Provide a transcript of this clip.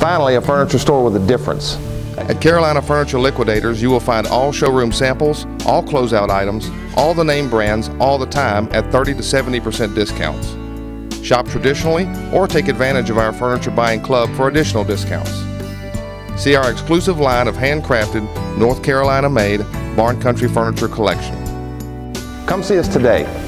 Finally, a furniture store with a difference. At Carolina Furniture Liquidators, you will find all showroom samples, all closeout items, all the name brands, all the time at 30 to 70% discounts. Shop traditionally or take advantage of our furniture buying club for additional discounts. See our exclusive line of handcrafted, North Carolina made Barn Country furniture collection. Come see us today.